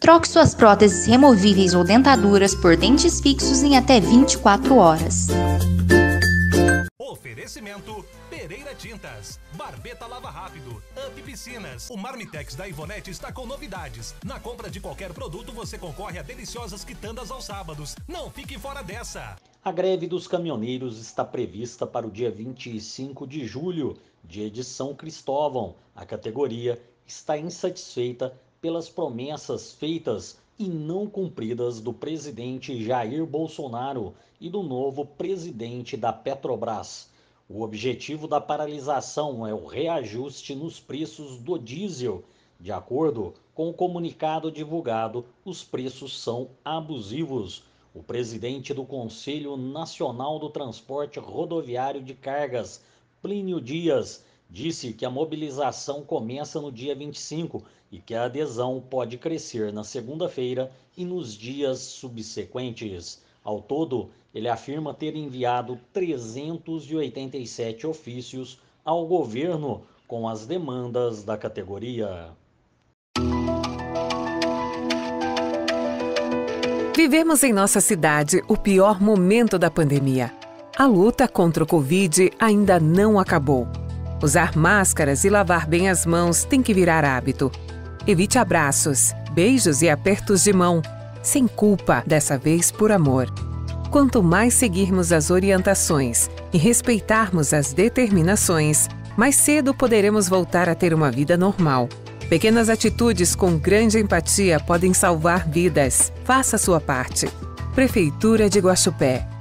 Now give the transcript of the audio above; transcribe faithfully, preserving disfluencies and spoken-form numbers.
Troque suas próteses removíveis ou dentaduras por dentes fixos em até vinte e quatro horas. Oferecimento Pereira Tintas, Barbeta Lava Rápido, Up Piscinas. O Marmitex da Ivonete está com novidades. Na compra de qualquer produto você concorre a deliciosas quitandas aos sábados. Não fique fora dessa! A greve dos caminhoneiros está prevista para o dia vinte e cinco de julho, dia de São Cristóvão. A categoria está insatisfeita pelas promessas feitas e não cumpridas do presidente Jair Bolsonaro e do novo presidente da Petrobras. O objetivo da paralisação é o reajuste nos preços do diesel. De acordo com o comunicado divulgado, os preços são abusivos. O presidente do Conselho Nacional do Transporte Rodoviário de Cargas, Plínio Dias, disse que a mobilização começa no dia vinte e cinco e que a adesão pode crescer na segunda-feira e nos dias subsequentes. Ao todo, ele afirma ter enviado trezentos e oitenta e sete ofícios ao governo com as demandas da categoria. Vivemos em nossa cidade o pior momento da pandemia. A luta contra o Covid ainda não acabou. Usar máscaras e lavar bem as mãos tem que virar hábito. Evite abraços, beijos e apertos de mão, sem culpa, dessa vez por amor. Quanto mais seguirmos as orientações e respeitarmos as determinações, mais cedo poderemos voltar a ter uma vida normal. Pequenas atitudes com grande empatia podem salvar vidas. Faça a sua parte. Prefeitura de Guaxupé.